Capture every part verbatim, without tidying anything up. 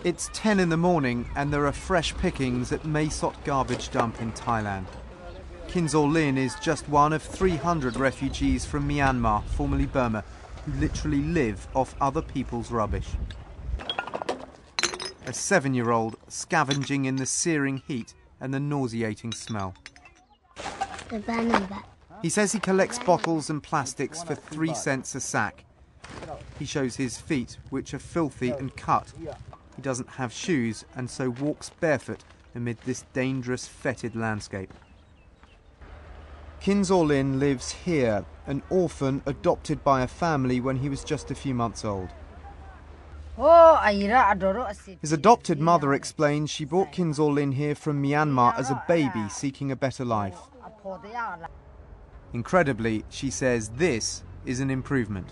It's ten in the morning and there are fresh pickings at Mae Sot garbage dump in Thailand. Kin Zaw Lin is just one of three hundred refugees from Myanmar, formerly Burma, who literally live off other people's rubbish. A seven-year-old scavenging in the searing heat and the nauseating smell. He says he collects bottles and plastics for three cents a sack. He shows his feet, which are filthy and cut. He doesn't have shoes and so walks barefoot amid this dangerous, fetid landscape. Kin Zaw Lin lives here, an orphan adopted by a family when he was just a few months old. His adopted mother explains she brought Kin Zaw Lin here from Myanmar as a baby seeking a better life. Incredibly, she says this is an improvement.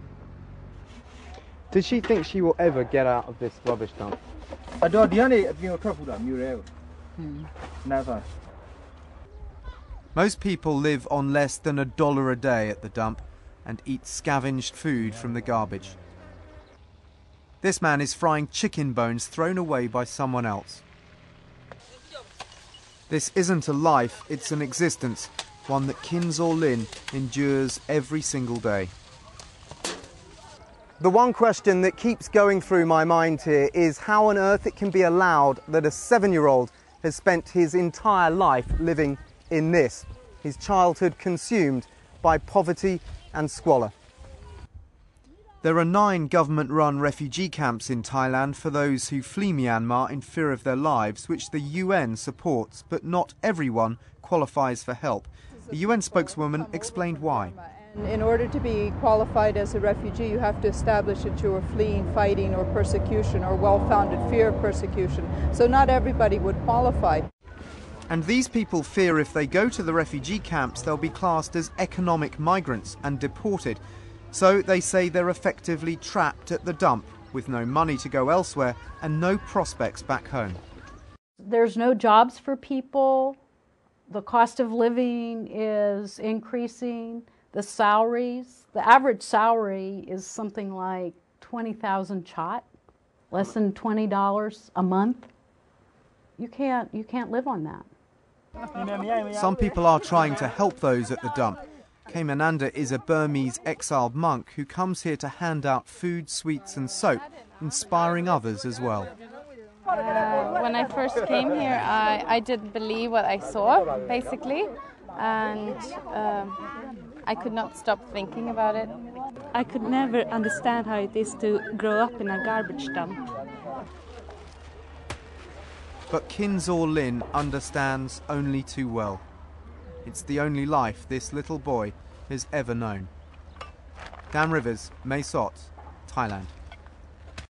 Does she think she will ever get out of this rubbish dump? Never. Most people live on less than a dollar a day at the dump and eat scavenged food from the garbage. This man is frying chicken bones thrown away by someone else. This isn't a life, it's an existence, one that Kin Zaw Lin endures every single day. The one question that keeps going through my mind here is how on earth it can be allowed that a seven-year-old has spent his entire life living in this, his childhood consumed by poverty and squalor. There are nine government-run refugee camps in Thailand for those who flee Myanmar in fear of their lives, which the U N supports, but not everyone qualifies for help. A U N spokeswoman explained why. In order to be qualified as a refugee, you have to establish that you are fleeing, fighting, or persecution, or well-founded fear of persecution. So not everybody would qualify. And these people fear if they go to the refugee camps, they'll be classed as economic migrants and deported. So they say they're effectively trapped at the dump, with no money to go elsewhere and no prospects back home. There's no jobs for people. The cost of living is increasing. The salaries, the average salary is something like twenty thousand chot, less than twenty dollars a month. You can't, you can't live on that. Some people are trying to help those at the dump. Kaimananda is a Burmese exiled monk who comes here to hand out food, sweets and soap, inspiring others as well. Uh, when I first came here, I, I didn't believe what I saw, basically, and um, I could not stop thinking about it. I could never understand how it is to grow up in a garbage dump. But Kin Zaw Lin understands only too well. It's the only life this little boy has ever known. Dan Rivers, Mae Sot, Thailand.